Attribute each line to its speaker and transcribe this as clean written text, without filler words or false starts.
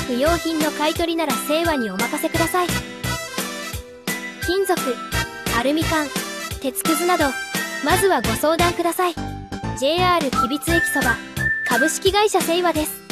Speaker 1: 不用品の買い取りならセイワにお任せください。金属、アルミ缶、鉄くずなど、まずはご相談ください。JR 吉備津駅そば株式会社セイワです。